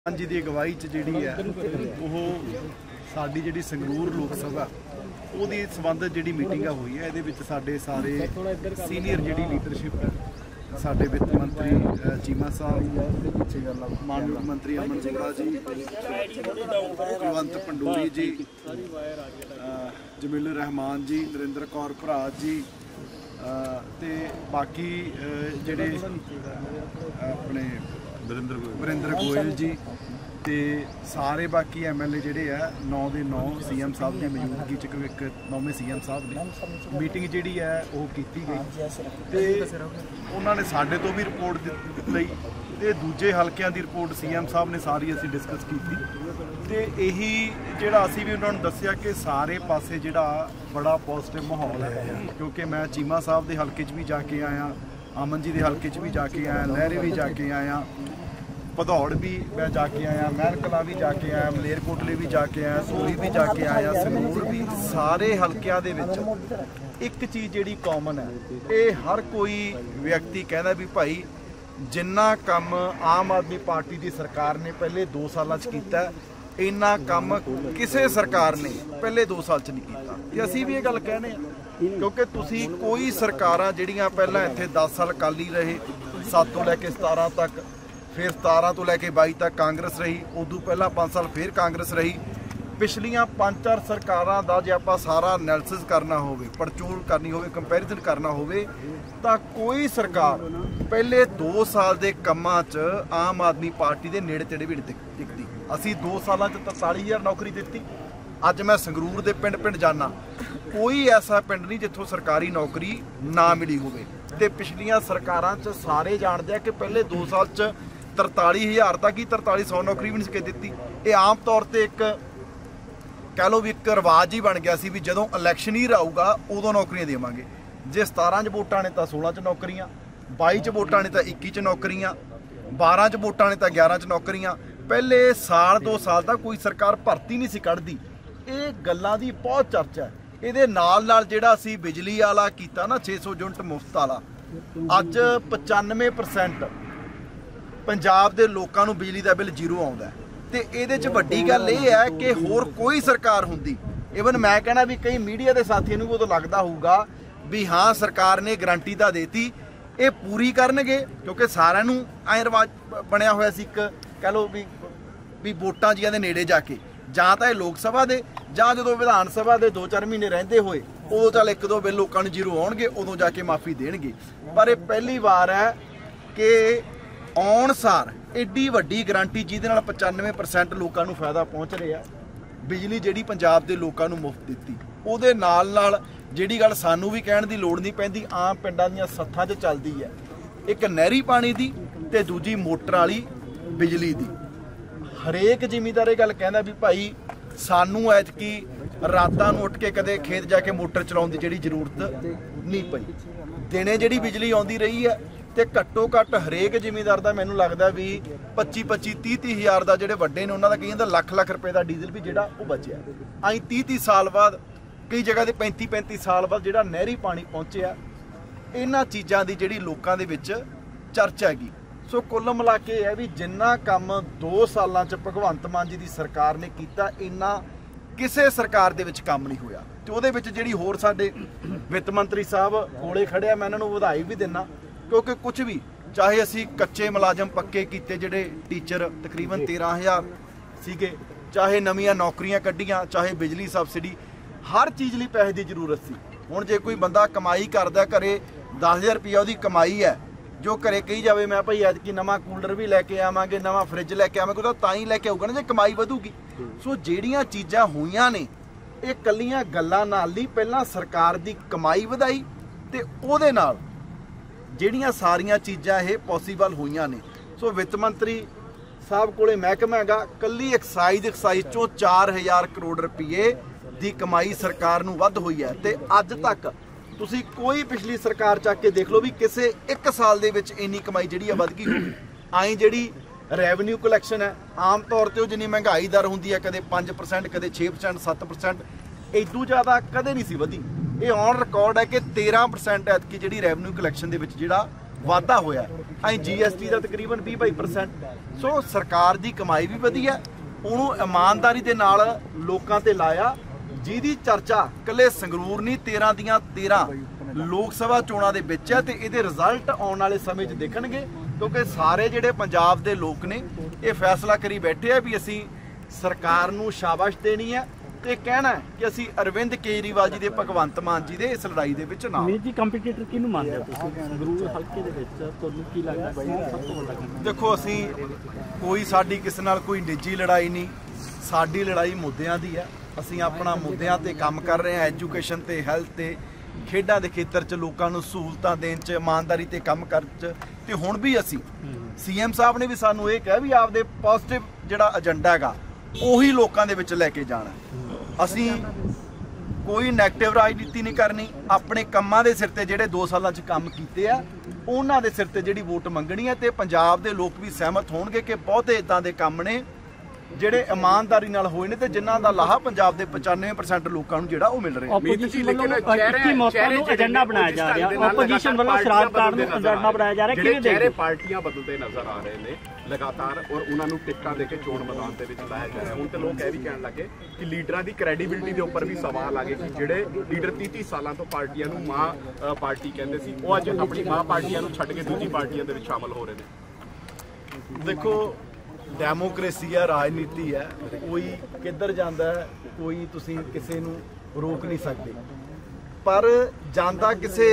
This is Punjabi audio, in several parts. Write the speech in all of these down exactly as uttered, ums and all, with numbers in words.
जी की अगवाई च जी है वो साड़ी जी संगरूर लोक सभा ਉਹਦੀ ਸੰਬੰਧਿਤ ਜਿਹੜੀ ਮੀਟਿੰਗਾਂ ਹੋਈ ਹੈ ਇਹਦੇ ਵਿੱਚ ਸਾਡੇ ਸਾਰੇ ਸੀਨੀਅਰ ਜਿਹੜੀ ਲੀਡਰਸ਼ਿਪ ਹੈ ਸਾਡੇ ਵਿੱਤ ਮੰਤਰੀ ਚੀਮਾ ਸਾਹਿਬ ਮਾਨਯੋਗ ਮੰਤਰੀ ਅਮਨ ਸਿੰਘਲਾ ਜੀ ਕੁਲਵੰਤ ਪੰਡੋਰੀ ਜੀ ਜਮੀਲ ਰਹਿਮਾਨ ਜੀ ਨਰਿੰਦਰ ਕੌਰ ਭਰਾ ਜੀ ਤੇ ਬਾਕੀ ਜਿਹੜੇ ਆਪਣੇ ਵਰਿੰਦਰ ਵਰਿੰਦਰ ਗੋਇਲ ਜੀ ਤੇ ਸਾਰੇ ਬਾਕੀ ਐਮ ਐਲ ਏ ਜਿਹੜੇ ਆ ਨੌ ਦੇ ਨੌ ਸੀ ਐਮ ਸਾਹਿਬ ਦੀ ਮੌਜੂਦਗੀ ਚ ਇੱਕ ਨੌਵੇਂ ਸੀ ਐਮ ਸਾਹਿਬ ਨੇ ਮੀਟਿੰਗ ਜਿਹੜੀ ਹੈ ਉਹ ਕੀਤੀ ਗਈ ਤੇ ਉਹਨਾਂ ਨੇ ਸਾਡੇ ਤੋਂ ਵੀ ਰਿਪੋਰਟ ਲਈ ਤੇ ਦੂਜੇ ਹਲਕਿਆਂ ਦੀ ਰਿਪੋਰਟ ਸੀ ਐਮ ਸਾਹਿਬ ਨੇ ਸਾਰੀ ਅਸੀਂ ਡਿਸਕਸ ਕੀਤੀ ਤੇ ਇਹੀ ਜਿਹੜਾ ਅਸੀਂ ਵੀ ਉਹਨਾਂ ਨੂੰ ਦੱਸਿਆ ਕਿ ਸਾਰੇ ਪਾਸੇ ਜਿਹੜਾ ਬੜਾ ਪੋਜ਼ਿਟਿਵ ਮਾਹੌਲ ਹੈ ਕਿਉਂਕਿ ਮੈਂ ਚੀਮਾ ਸਾਹਿਬ ਦੇ ਹਲਕੇ 'ਚ ਵੀ ਜਾ ਕੇ ਆਇਆ ਅਮਨ ਜੀ ਦੇ ਹਲਕੇ 'ਚ ਵੀ ਜਾ ਕੇ ਆਇਆ ਲਹਿਰੇ ਵੀ ਜਾ ਕੇ ਆਇਆ ਭਦੌੜ भी मैं जाके आया महल कला भी जाके आया मलेरकोटले भी जाके आया सूरी भी जाके आया संगरूर भी सारे हल्कियां दे विच एक चीज़ जिहड़ी कॉमन है ये हर कोई व्यक्ति कहना भी भाई जिन्ना काम आम आदमी पार्टी की सरकार ने पहले दो साल कीता इन्ना काम किसी सरकार ने पहले दो साल च नहीं कीता ते असीं भी ये गल कहने क्योंकि तुसीं कोई सरकारां जिहड़ियां पहलां इत्थे दस साल अकाली रहे सत्त तो लैके सतारां तक फिर सतारां तो लैके बाई तक कांग्रेस रही उदू पहला पाँच साल फिर कांग्रेस रही पिछलियां पाँच चार सरकारां दा जे आपां सारा एनालिसिस करना होवे पड़चोल करनी होवे कंपैरिजन करना होवे तां कोई सरकार पहले दो साल दे कम्मां च आम आदमी पार्टी दे नेड़े तेड़े भी नहीं टिकदी असीं दो सालां च तरताली हज़ार नौकरी दित्ती अज मैं संगरूर दे पिंड पिंड जाना कोई ऐसा पिंड नहीं जिथों सरकारी नौकरी ना मिली होवे ते पिछलियां सरकारां च सारे जाणदे आ कि पहले दो साल च तरताली हज़ार तक ही तरताली सौ नौकरी भी नहीं दी ये आम तौर पर एक कह लो भी एक रिवाज ही बन गया सी भी जदों इलैक्शन ही आऊगा उदों नौकरियां देवांगे जे सतारां च वोटां ने तां सोलह च नौकरियां बाई च वोटां ने तां इक्की च नौकरियां बारह च वोटां ने तां ग्यारह च नौकरियां पहले साल दो साल तक कोई सरकार भर्ती नहीं सी कढ़दी ये गल्लां दी बहुत चर्चा है ਇਹਦੇ ਨਾਲ ਨਾਲ ਜਿਹੜਾ ਅਸੀਂ ਬਿਜਲੀ ਵਾਲਾ ਕੀਤਾ ਨਾ छे सौ ਯੂਨਿਟ ਮੁਫਤ ਵਾਲਾ ਅੱਜ पचानवे परसेंट ਪੰਜਾਬ ਦੇ ਲੋਕਾਂ ਨੂੰ ਬਿਜਲੀ ਦਾ ਬਿੱਲ ਜ਼ੀਰੋ ਆਉਂਦਾ ਤੇ ਇਹਦੇ 'ਚ ਵੱਡੀ ਗੱਲ ਇਹ ਹੈ ਕਿ ਹੋਰ ਕੋਈ ਸਰਕਾਰ ਹੁੰਦੀ ਇਵਨ ਮੈਂ ਕਹਿਣਾ ਵੀ ਕਈ ਮੀਡੀਆ ਦੇ ਸਾਥੀਆਂ ਨੂੰ ਉਦੋਂ ਲੱਗਦਾ ਹੋਊਗਾ ਵੀ ਹਾਂ ਸਰਕਾਰ ਨੇ ਗਰੰਟੀ ਤਾਂ ਦੇਤੀ ਇਹ ਪੂਰੀ ਕਰਨਗੇ ਕਿਉਂਕਿ ਸਾਰਿਆਂ ਨੂੰ ਐਂ ਰਿਵਾਜ ਬਣਿਆ ਹੋਇਆ ਸੀ ਇੱਕ ਕਹਿ ਲਓ ਵੀ ਵੀ ਵੋਟਾਂ ਜੀਆਂ ਦੇ ਨੇੜੇ ਜਾ ਕੇ ਜਾਂ ਤਾਂ ਇਹ ਲੋਕ ਸਭਾ ਦੇ ਜਾਂ ਜਦੋਂ ਵਿਧਾਨ ਸਭਾ ਦੇ ਦੋ ਚਾਰ ਮਹੀਨੇ ਰਹਿੰਦੇ ਹੋਏ ਉਦੋਂ ਚੱਲ ਇੱਕ ਦੋ ਬਿੱਲ ਲੋਕਾਂ ਨੂੰ ਜ਼ੀਰੋ ਆਉਣਗੇ ਉਦੋਂ ਜਾ ਕੇ ਮਾਫੀ ਦੇਣਗੇ ਪਰ ਇਹ ਪਹਿਲੀ ਵਾਰ ਹੈ ਕਿ ਆਉਣ ਸਾਰ एड्डी वड्डी गारंटी जिहदे नाल पचानवे परसेंट लोगों को फायदा पहुँच रहा बिजली जिहड़ी पंजाब के लोगों को मुफ्त दित्ती उहदे नाल नाल जिहड़ी गल सानू भी कहण दी लोड़ नहीं पैंदी आम पिंडां दीयां सत्थां 'च चलदी है एक नहरी पानी दी ते दूजी मोटर वाली बिजली दी हरेक जिमीदार ये गल कहंदा भी भाई सानू ऐतकी रातां नूं उठ के कदे खेत जाके मोटर चलाउण दी जिहड़ी जरूरत नहीं पई दिने जिहड़ी बिजली आउंदी रही है तो घट्टो घट्ट हरेक जिमीदार का मैनू लगता भी पच्ची पच्ची तीह तीह हज़ार का जोड़े वड्डे ने उन्होंने कई लख लख रुपए का डीजल भी जोड़ा वो बचया अं तीह तीह साल बाद कई जगह के पैंती पैंती साल बाद जो नहरी पानी पहुँचा इन्होंने चीज़ों की जी लोगों के चर्चा हैगी सो कुल मिला के है भी जिन्ना काम दो सालों च भगवंत मान जी की सरकार ने किया इन्ना किसी सरकार के काम नहीं होया तो वो जी होर साडे वित्त मंत्री साहब कोले खड़े मैं इन्होंने बधाई भी दिना क्योंकि कुछ भी चाहे असी कच्चे मुलाजम पक्के किते जिहड़े टीचर तकरीबन तेरह हज़ार सीगे चाहे नवीं नौकरियां कड्डियां चाहे बिजली सबसिडी हर चीज़ लई पैसे की जरूरत सी हुण जे कोई बंदा कमाई करदा घरे दस हज़ार रुपया उहदी कमाई है जो घरे कही जाए मैं भाई ऐतकी नवां कूलर भी लैके आवांगे नवां फ्रिज लैके आवांगे तो तां ही लैके आऊगा ना जे कमाई वधूगी सो जिहड़ियां चीज़ां होईयां ने ये कल्लियां गल्लां नाल नहीं पहलां सरकार दी कमाई वधाई ते उहदे नाल ਜਿਹੜੀਆਂ ਸਾਰੀਆਂ ਚੀਜ਼ਾਂ ਇਹ ਪੋਸੀਬਲ ਹੋਈਆਂ ਨੇ ਸੋ ਵਿੱਤ ਮੰਤਰੀ ਸਾਹਿਬ ਕੋਲੇ ਮਹਿਕਮਾ ਹੈਗਾ ਕੱਲੀ ਐਕਸਾਈਜ਼ ਐਕਸਾਈਜ਼ ਚੋਂ ਚਾਰ ਹਜ਼ਾਰ ਕਰੋੜ ਰੁਪਏ ਦੀ ਕਮਾਈ ਸਰਕਾਰ ਨੂੰ ਵੱਧ ਹੋਈ ਹੈ ਤੇ ਅੱਜ ਤੱਕ ਤੁਸੀਂ ਕੋਈ ਪਿਛਲੀ ਸਰਕਾਰ ਚੱਕ ਕੇ ਦੇਖ ਲਓ ਵੀ ਕਿਸੇ ਇੱਕ ਸਾਲ ਦੇ ਵਿੱਚ ਇੰਨੀ ਕਮਾਈ ਜਿਹੜੀ ਆ ਵੱਧ ਗਈ ਹੋਵੇ ਆਈ ਜਿਹੜੀ ਰੈਵਨਿਊ ਕਲੈਕਸ਼ਨ ਹੈ ਆਮ ਤੌਰ ਤੇ ਉਹ ਜਿੰਨੀ ਮਹਿੰਗਾਈ ਦਰ ਹੁੰਦੀ ਹੈ ਕਦੇ ਪੰਜ परसेंट ਕਦੇ छे परसेंट सत्त परसेंट ਇਦੋਂ ਜ਼ਿਆਦਾ ਕਦੇ ਨਹੀਂ ਸੀ ਵਧੀ ਇਹ ਔਨ ਰਿਕਾਰਡ है कि तेरह परसेंट ऐतकी जी रैवन्यू कलैक्शन के वाधा होया ਅਸੀਂ ਜੀ ਐਸ ਟੀ ਦਾ ਤਕਰੀਬਨ ਵੀਹ ਬਾਈ परसेंट। सो सरकार की कमाई भी वधिया, उन्होंने ईमानदारी के नाल लोकां ते लाया, जिहदी चर्चा कल्ले संगरूर नहीं तेरह दियां तेरह लोक सभा चोणां दे विच है, ते इहदे रिजल्ट आउण वाले समय च देखणगे, क्योंकि सारे जिहड़े पंजाब दे लोक ने ये फैसला करी बैठे हैं भी असीं सरकार नूं शाबाश देनी है ਤੇ ਕਹਿਣਾ ਹੈ ਕਿ ਅਸੀਂ ਅਰਵਿੰਦ ਕੇਜਰੀਵਾਲ ਜੀ ਦੇ ਭਗਵੰਤ ਮਾਨ ਜੀ ਦੇ ਇਸ ਲੜਾਈ ਦੇ ਵਿੱਚ ਨਾਲ। ਮੀਰ ਜੀ ਕੰਪੀਟੀਟਰ ਕਿਹਨੂੰ ਮੰਨਦੇ ਹੋ ਤੁਸੀਂ ਸੰਗਰੂਰ ਹਲਕੇ ਦੇ ਵਿੱਚ, ਤੁਹਾਨੂੰ ਕੀ ਲੱਗਦਾ ਸਭ ਤੋਂ ਵੱਡਾ? ਦੇਖੋ ਅਸੀਂ ਕੋਈ ਸਾਡੀ ਕਿਸੇ ਨਾਲ ਕੋਈ ਨਿੱਜੀ ਲੜਾਈ ਨਹੀਂ, ਸਾਡੀ ਲੜਾਈ ਮੁੱਦਿਆਂ ਦੀ ਹੈ। ਅਸੀਂ ਆਪਣਾ ਮੁੱਦਿਆਂ ਤੇ ਕੰਮ ਕਰ ਰਹੇ ਹਾਂ, ਐਜੂਕੇਸ਼ਨ ਤੇ ਹੈਲਥ ਤੇ ਖੇਡਾਂ ਦੇ ਖੇਤਰ 'ਚ ਲੋਕਾਂ ਨੂੰ ਸਹੂਲਤਾਂ ਦੇਣ 'ਚ ਇਮਾਨਦਾਰੀ ਤੇ ਕੰਮ ਕਰਨ 'ਚ। ਤੇ ਹੁਣ ਵੀ ਅਸੀਂ ਸੀਐਮ ਸਾਹਿਬ ਨੇ ਵੀ ਸਾਨੂੰ ਇਹ ਕਿਹਾ ਵੀ ਆਪਦੇ ਪੋਜ਼ਿਟਿਵ ਜਿਹੜਾ ਏਜੰਡਾ ਹੈਗਾ ਉਹੀ ਲੋਕਾਂ ਦੇ ਵਿੱਚ ਲੈ ਕੇ ਜਾਣਾ। ਅਸੀਂ ਕੋਈ ਨੈਗੇਟਿਵ ਰਾਜਨੀਤੀ ਨਹੀਂ ਕਰਨੀ, ਆਪਣੇ ਕੰਮਾਂ ਦੇ ਸਿਰ ਤੇ ਜਿਹੜੇ ਦੋ ਸਾਲਾਂ 'ਚ ਕੰਮ ਕੀਤੇ ਆ ਉਹਨਾਂ ਦੇ ਸਿਰ ਤੇ ਜਿਹੜੀ ਵੋਟ ਮੰਗਣੀ ਹੈ। ਤੇ ਪੰਜਾਬ ਦੇ ਲੋਕ ਵੀ ਸਹਿਮਤ ਹੋਣਗੇ ਕਿ ਬਹੁਤੇ ਇਦਾਂ ਦੇ ਕੰਮ ਨੇ ਜਿਹੜੇ ਇਮਾਨਦਾਰੀ ਨਾਲ ਹੋਏ ਨੇ ਤੇ ਜਿਨ੍ਹਾਂ ਦਾ ਲਾਹਾ ਪੰਜਾਬ ਦੇ ਪਚਾਨਵੇਂ परसेंट ਲੋਕਾਂ ਨੂੰ ਜਿਹੜਾ ਉਹ ਮਿਲ ਰਿਹਾ। ਆਪੋਜੀਸ਼ਨ ਵੱਲੋਂ ਇੱਕੀ ਮੌਤਾਂ ਨੂੰ ਏਜੰਡਾ ਬਣਾਇਆ ਜਾ ਰਿਹਾ, ਆਪੋਜੀਸ਼ਨ ਵੱਲੋਂ ਸ਼ਰਾਬ ਕਾਰਨ ਨੂੰ ਏਜੰਡਾ ਬਣਾਇਆ ਜਾ ਰਿਹਾ। ਕਿਵੇਂ ਦੇਖਦੇ? ਪਾਰਟੀਆਂ ਬਦਲਦੇ ਨਜ਼ਰ ਆ ਰਹੇ ਨੇ ਲਗਾਤਾਰ, ਔਰ ਉਹਨਾਂ ਨੂੰ ਟਿਕਟਾਂ ਦੇ ਕੇ ਚੋਣ ਮੈਦਾਨ ਦੇ ਵਿੱਚ ਲਾਇਆ ਜਾ ਰਿਹਾ। ਹੁਣ ਤੇ ਲੋਕ ਇਹ ਵੀ ਕਹਿਣ ਲੱਗੇ ਕਿ ਲੀਡਰਾਂ ਦੀ ਕ੍ਰੈਡੀਬਿਲਿਟੀ ਦੇ ਉੱਪਰ ਵੀ ਸਵਾਲ ਆ ਗਏ ਕਿ ਜਿਹੜੇ ਲੀਡਰ ਤੀਹ ਤੀਹ ਸਾਲਾਂ ਤੋਂ ਪਾਰਟੀਆਂ ਨੂੰ ਮਾਂ ਪਾਰਟੀ ਕਹਿੰਦੇ ਸੀ, ਉਹ ਅੱਜ ਆਪਣੀ ਮਾਂ ਪਾਰਟੀਆਂ ਨੂੰ ਛੱਡ ਕੇ ਦੂਜੀ ਪਾਰਟੀਆਂ ਦੇ ਵਿੱਚ ਸ਼ਾਮਲ ਹੋ ਰਹੇ ਨੇ। ਦੇਖੋ ਡੈਮੋਕ੍ਰੇਸੀ ਹੈ, ਰਾਜਨੀਤੀ ਹੈ, ਕੋਈ ਕਿੱਧਰ ਜਾਂਦਾ ਹੈ ਕੋਈ ਤੁਸੀਂ ਕਿਸੇ ਨੂੰ ਰੋਕ ਨਹੀਂ ਸਕਦੇ, ਪਰ ਜਾਂਦਾ ਕਿਸੇ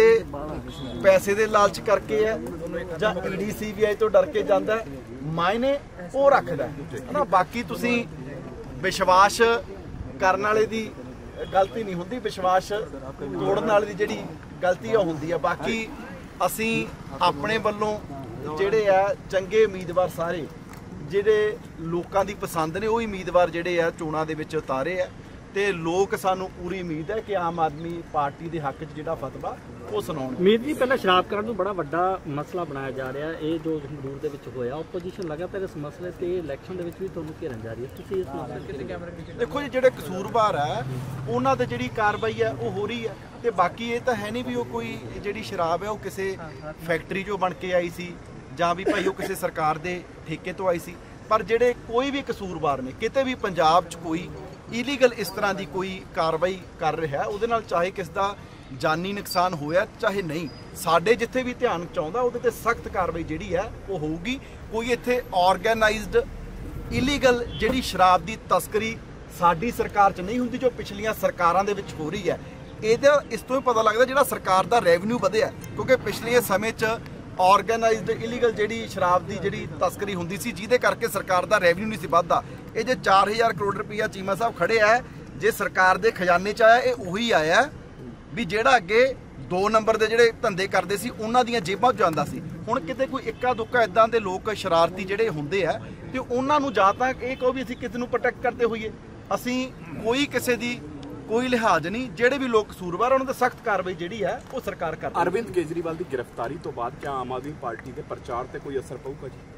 ਪੈਸੇ ਦੇ ਲਾਲਚ ਕਰਕੇ ਹੈ ਜਾਂ ਈਡੀ ਸੀਬੀਆਈ ਤੋਂ ਡਰ ਕੇ ਜਾਂਦਾ ਹੈ, ਮਾਇਨੇ ਉਹ ਰੱਖਦਾ ਹੈ ਨਾ। ਬਾਕੀ ਤੁਸੀਂ ਵਿਸ਼ਵਾਸ ਕਰਨ ਵਾਲੇ ਦੀ ਗਲਤੀ ਨਹੀਂ ਹੁੰਦੀ, ਵਿਸ਼ਵਾਸ ਤੋੜਨ ਵਾਲੇ ਦੀ ਜਿਹੜੀ ਗਲਤੀ ਉਹ ਹੁੰਦੀ ਹੈ। ਬਾਕੀ ਅਸੀਂ ਆਪਣੇ ਵੱਲੋਂ ਜਿਹੜੇ ਆ ਚੰਗੇ ਉਮੀਦਵਾਰ ਸਾਰੇ ਜਿਹੜੇ ਲੋਕਾਂ ਦੀ ਪਸੰਦ ਨੇ ਉਹ ਉਮੀਦਵਾਰ ਜਿਹੜੇ ਆ ਚੋਣਾਂ ਦੇ ਵਿੱਚ ਉਤਾਰੇ ਆ, ਤੇ ਲੋਕ ਸਾਨੂੰ ਪੂਰੀ ਉਮੀਦ ਹੈ ਕਿ ਆਮ ਆਦਮੀ ਪਾਰਟੀ ਦੇ ਹੱਕ 'ਚ ਜਿਹੜਾ ਫਤਵਾ ਉਹ ਸੁਣਾਉਣਗੇ। ਮੀਰ ਜੀ ਪਹਿਲਾਂ ਸ਼ਰਾਬ ਕਰਨ ਨੂੰ ਬੜਾ ਵੱਡਾ ਮਸਲਾ ਬਣਾਇਆ ਜਾ ਰਿਹਾ, ਇਹ ਜੋ ਸੰਗਰੂਰ ਦੇ ਵਿੱਚ ਹੋਇਆ, ਆਪੋਜੀਸ਼ਨ ਲਗਾਤਾਰ ਇਸ ਮਸਲੇ ਤੇ ਇਲੈਕਸ਼ਨ ਦੇ ਵਿੱਚ ਵੀ ਤੁਹਾਨੂੰ ਘੇਰਨ ਜਾ ਰਹੀ ਹੈ, ਤੁਸੀਂ ਇਸ ਮਸਲੇ ਤੇ? ਦੇਖੋ ਜੀ ਜਿਹੜੇ ਕਸੂਰਵਾਰ ਹੈ ਉਹਨਾਂ ਤੇ ਜਿਹੜੀ ਕਾਰਵਾਈ ਹੈ ਉਹ ਹੋ ਰਹੀ ਹੈ, ਤੇ ਬਾਕੀ ਇਹ ਤਾਂ ਹੈ ਨਹੀਂ ਵੀ ਉਹ ਕੋਈ ਜਿਹੜੀ ਸ਼ਰਾਬ ਹੈ ਉਹ ਕਿਸੇ ਫੈਕਟਰੀ 'ਚੋਂ ਬਣ ਕੇ ਆਈ ਸੀ ਜਾਂ ਵੀ ਭਾਈ ਉਹ ਕਿਸੇ ਸਰਕਾਰ ਦੇ ਠੇਕੇ ਤੋਂ ਆਈ ਸੀ। ਪਰ ਜਿਹੜੇ ਕੋਈ ਵੀ ਕਸੂਰਵਾਰ ਨੇ ਕਿਤੇ ਵੀ ਪੰਜਾਬ 'ਚ ਕੋਈ ਇਲੀਗਲ ਇਸ ਤਰ੍ਹਾਂ ਦੀ ਕੋਈ ਕਾਰਵਾਈ ਕਰ ਰਿਹਾ ਉਹਦੇ ਨਾਲ ਚਾਹੇ ਕਿਸ ਦਾ ਜਾਨੀ ਨੁਕਸਾਨ ਹੋਇਆ ਚਾਹੇ ਨਹੀਂ, ਸਾਡੇ ਜਿੱਥੇ ਵੀ ਧਿਆਨ ਚਾਹੁੰਦਾ ਉਹਦੇ ਤੇ ਸਖਤ ਕਾਰਵਾਈ ਜਿਹੜੀ ਹੈ ਉਹ ਹੋਊਗੀ। ਕੋਈ ਇੱਥੇ ਆਰਗੇਨਾਈਜ਼ਡ ਇਲੀਗਲ ਜਿਹੜੀ ਸ਼ਰਾਬ ਦੀ ਤਸਕਰੀ ਸਾਡੀ ਸਰਕਾਰ 'ਚ ਨਹੀਂ ਹੁੰਦੀ ਜੋ ਪਿਛਲੀਆਂ ਸਰਕਾਰਾਂ ਦੇ ਵਿੱਚ ਹੋ ਰਹੀ ਹੈ। ਇਹਦਾ ਇਸ ਤੋਂ ਹੀ ਪਤਾ ਲੱਗਦਾ ਜਿਹੜਾ ਸਰਕਾਰ ਦਾ ਰੈਵਨਿਊ ਵਧਿਆ, ਕਿਉਂਕਿ ਪਿਛਲੇ ਸਮੇਂ 'ਚ ਆਰਗੇਨਾਈਜ਼ਡ ਇਲੀਗਲ ਜਿਹੜੀ ਸ਼ਰਾਬ ਦੀ ਜਿਹੜੀ ਤਸਕਰੀ ਹੁੰਦੀ ਸੀ ਜਿਹਦੇ ਕਰਕੇ ਸਰਕਾਰ ਦਾ ਰੈਵਨਿਊ ਨਹੀਂ ਸੀ ਵੱਧਦਾ। ਇਹ ਜੇ ਚਾਰ ਹਜ਼ਾਰ ਕਰੋੜ ਰੁਪਈਆ ਚੀਮਾ ਸਾਹਿਬ ਖੜੇ ਆ, ਜੇ ਸਰਕਾਰ ਦੇ ਖਜ਼ਾਨੇ 'ਚ ਆਇਆ ਇਹ ਉਹੀ ਆਇਆ ਵੀ ਜਿਹੜਾ ਅੱਗੇ ਦੋ ਨੰਬਰ ਦੇ ਜਿਹੜੇ ਧੰਦੇ ਕਰਦੇ ਸੀ ਉਹਨਾਂ ਦੀਆਂ ਜੇਬਾਂ 'ਚ ਜਾਂਦਾ ਸੀ। ਹੁਣ ਕਿਤੇ ਕੋਈ ਇੱਕਾ ਦੁੱਕਾ ਇਦਾਂ ਦੇ ਲੋਕ ਸ਼ਰਾਰਤੀ ਜਿਹੜੇ ਹੁੰਦੇ ਆ ਤੇ ਉਹਨਾਂ ਨੂੰ ਜਾਂ ਤਾਂ ਇਹ ਕਹੋ ਵੀ ਅਸੀਂ ਕਿਸੇ ਨੂੰ ਪ੍ਰੋਟੈਕਟ ਕਰਦੇ ਹੋਈਏ, ਅਸੀਂ ਕੋਈ ਕਿਸੇ ਦੀ ਕੋਈ ਲਿਹਾਜ਼ ਨਹੀਂ, ਜਿਹੜੇ ਵੀ ਲੋਕ ਕਸੂਰਵਾਰ ਉਹਨਾਂ ਤੇ ਸਖਤ ਕਾਰਵਾਈ ਜਿਹੜੀ ਹੈ ਉਹ ਸਰਕਾਰ ਕਰ ਰਹੀ ਹੈ। ਅਰਵਿੰਦ ਕੇਜਰੀਵਾਲ ਦੀ ਗ੍ਰਿਫਤਾਰੀ ਤੋਂ ਬਾਅਦ ਕਿਆ ਆਮ ਆਦਮੀ ਪਾਰਟੀ ਦੇ ਪ੍ਰਚਾਰ ਤੇ ਕੋਈ ਅਸਰ ਪਊਗਾ ਜੀ?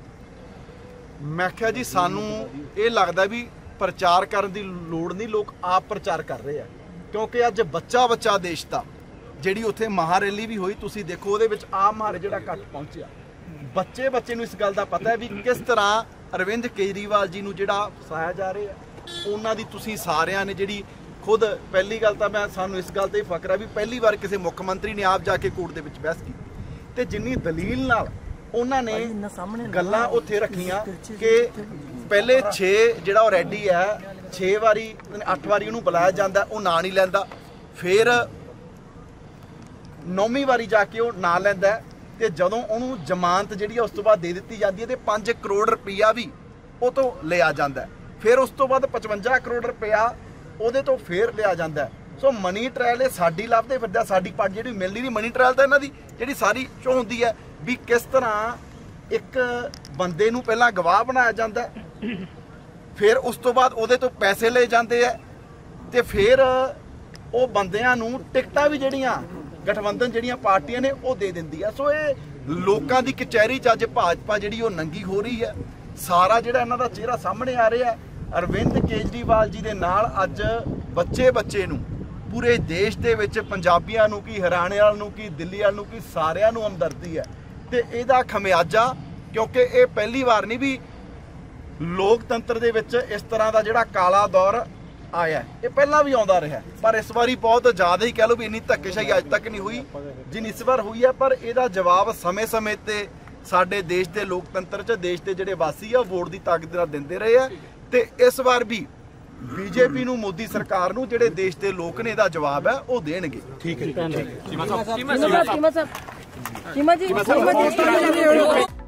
ਮੈਂ ਕਿਹਾ ਜੀ ਸਾਨੂੰ ਇਹ ਲੱਗਦਾ ਵੀ ਪ੍ਰਚਾਰ ਕਰਨ ਦੀ ਲੋੜ ਨਹੀਂ, ਲੋਕ ਆਪ ਪ੍ਰਚਾਰ ਕਰ ਰਹੇ ਆ, ਕਿਉਂਕਿ ਅੱਜ ਬੱਚਾ ਬੱਚਾ ਦੇਸ਼ ਦਾ ਜਿਹੜੀ ਉੱਥੇ ਮਹਾਰੈਲੀ ਵੀ ਹੋਈ ਤੁਸੀਂ ਦੇਖੋ ਉਹਦੇ ਵਿੱਚ ਆਮ ਮਾਰੇ ਜਿਹੜਾ ਘੱਟ ਪਹੁੰਚਿਆ, ਬੱਚੇ ਬੱਚੇ ਨੂੰ ਇਸ ਗੱਲ ਦਾ ਪਤਾ ਹੈ ਵੀ ਕਿਸ ਤਰ੍ਹਾਂ ਅਰਵਿੰਦ ਕੇਜਰੀਵਾਲ ਜੀ ਨੂੰ ਜਿਹੜਾ ਫਸਾਇਆ ਜਾ ਰਿਹਾ ਉਹਨਾਂ ਦੀ ਤੁਸੀਂ ਸਾਰਿਆਂ ਨੇ ਜਿਹੜੀ ਖੁਦ ਪਹਿਲੀ ਗੱਲ ਤਾਂ ਮੈਂ ਸਾਨੂੰ ਇਸ ਗੱਲ ਤੇ ਫਕਰ ਹੈ ਵੀ ਪਹਿਲੀ ਵਾਰ ਕਿਸੇ ਮੁੱਖ ਮੰਤਰੀ ਨੇ ਆਪ ਜਾ ਕੇ ਕੋਰਟ ਦੇ ਵਿੱਚ ਬਹਿਸ ਕੀਤੀ ਤੇ ਜਿੰਨੀ ਦਲੀਲ ਨਾਲ ਉਹਨਾਂ ਨੇ ਗੱਲਾਂ ਉੱਥੇ ਰੱਖੀਆਂ ਕਿ ਪਹਿਲੇ ਛੇ ਜਿਹੜਾ ਉਹ ਰੈਡੀ ਹੈ ਛੇ ਵਾਰੀ ਅੱਠ ਵਾਰੀ ਉਹਨੂੰ ਬੁਲਾਇਆ ਜਾਂਦਾ ਉਹ ਨਾਂ ਨਹੀਂ ਲੈਂਦਾ, ਫਿਰ ਨੌਵੀਂ ਵਾਰੀ ਜਾ ਕੇ ਉਹ ਨਾਂ ਲੈਂਦਾ ਤੇ ਜਦੋਂ ਉਹਨੂੰ ਜ਼ਮਾਨਤ ਜਿਹੜੀ ਉਸ ਤੋਂ ਬਾਅਦ ਦੇ ਦਿੱਤੀ ਜਾਂਦੀ ਹੈ ਤੇ ਪੰਜ ਕਰੋੜ ਰੁਪਈਆ ਵੀ ਉਹ ਤੋਂ ਲਿਆ ਜਾਂਦਾ, ਫਿਰ ਉਸ ਤੋਂ ਬਾਅਦ ਪਚਵੰਜਾ ਕਰੋੜ ਰੁਪਇਆ ਉਹਦੇ ਤੋਂ ਫੇਰ ਲਿਆ ਜਾਂਦਾ। ਸੋ ਮਨੀ ਟ੍ਰਾਇਲ ਇਹ ਸਾਡੀ ਲੱਭਦੇ ਫਿਰਦਾ, ਸਾਡੀ ਪਾਰਟੀ ਜਿਹੜੀ ਮਿਲਦੀ ਨਹੀਂ। ਮਨੀ ਟ੍ਰਾਇਲ ਤਾਂ ਇਹਨਾਂ ਦੀ ਜਿਹੜੀ ਸਾਰੀ ਚੋਂ ਹੁੰਦੀ ਹੈ ਵੀ ਕਿਸ ਤਰ੍ਹਾਂ ਇੱਕ ਬੰਦੇ ਨੂੰ ਪਹਿਲਾਂ ਗਵਾਹ ਬਣਾਇਆ ਜਾਂਦਾ, ਫਿਰ ਉਸ ਤੋਂ ਬਾਅਦ ਉਹਦੇ ਤੋਂ ਪੈਸੇ ਲਏ ਜਾਂਦੇ ਆ ਤੇ ਫਿਰ ਉਹ ਬੰਦਿਆਂ ਨੂੰ ਟਿਕਟਾਂ ਵੀ ਜਿਹੜੀਆਂ ਗਠਬੰਧਨ ਜਿਹੜੀਆਂ ਪਾਰਟੀਆਂ ਨੇ ਉਹ ਦੇ ਦਿੰਦੀ ਆ। ਸੋ ਇਹ ਲੋਕਾਂ ਦੀ ਕਚਹਿਰੀ 'ਚ ਅੱਜ ਭਾਜਪਾ ਜਿਹੜੀ ਉਹ ਨੰਗੀ ਹੋ ਰਹੀ ਹੈ, ਸਾਰਾ ਜਿਹੜਾ ਇਹਨਾਂ ਦਾ ਚਿਹਰਾ ਸਾਹਮਣੇ ਆ ਰਿਹਾ। ਅਰਵਿੰਦ ਕੇਜਰੀਵਾਲ ਜੀ ਦੇ ਨਾਲ ਅੱਜ ਬੱਚੇ ਬੱਚੇ ਨੂੰ ਪੂਰੇ ਦੇਸ਼ ਦੇ ਵਿੱਚ ਪੰਜਾਬੀਆਂ ਨੂੰ ਕੀ ਹਰਿਆਣੇ ਵਾਲ ਨੂੰ ਕੀ ਦਿੱਲੀ ਵਾਲ ਨੂੰ ਕੀ ਸਾਰਿਆਂ ਨੂੰ ਹਮਦਰਦੀ ਹੈ ਤੇ ਇਹਦਾ ਖਮਿਆਜਾ, ਕਿਉਂਕਿ ਇਹ ਪਹਿਲੀ ਵਾਰ ਨਹੀਂ ਵੀ ਲੋਕਤੰਤਰ ਦੇ ਵਿੱਚ ਇਸ ਤਰ੍ਹਾਂ ਦਾ ਜਿਹੜਾ ਕਾਲਾ ਦੌਰ ਆਇਆ, ਇਹ ਪਹਿਲਾਂ ਵੀ ਆਉਂਦਾ ਰਿਹਾ, ਪਰ ਇਸ ਵਾਰੀ ਬਹੁਤ ਜ਼ਿਆਦਾ ਹੀ ਕਹਿ ਲਓ ਵੀ ਇੰਨੀ ਧੱਕੇਸ਼ਾਹੀ ਅੱਜ ਤੱਕ ਨਹੀਂ ਹੋਈ ਜਿੰਨੀ ਇਸ ਵਾਰ ਹੋਈ ਹੈ। ਪਰ ਇਹਦਾ ਜਵਾਬ ਸਮੇਂ-ਸਮੇਂ ਤੇ ਸਾਡੇ ਦੇਸ਼ ਦੇ ਲੋਕਤੰਤਰ 'ਚ ਦੇਸ਼ ਦੇ ਜਿਹੜੇ ਵਾਸੀ ਆ ਵੋਟ ਦੀ ਤਾਕਤ ਨਾਲ ਦਿੰਦੇ ਰਹੇ ਆ, ਤੇ ਇਸ ਵਾਰ ਵੀ ਬੀਜੇਪੀ ਨੂੰ, ਮੋਦੀ ਸਰਕਾਰ ਨੂੰ, ਜਿਹੜੇ ਦੇਸ਼ ਦੇ ਲੋਕ ਨੇ ਇਹਦਾ ਜਵਾਬ ਹੈ ਉਹ ਦੇਣਗੇ। ਠੀਕ ਹੈ। ਚੀਮਾ ਸਾਹਿਬ ਚੀਮਾ ਸਾਹਿਬ ਚੀਮਾ ਸਾਹਿਬ ਚੀਮਾ ਜੀ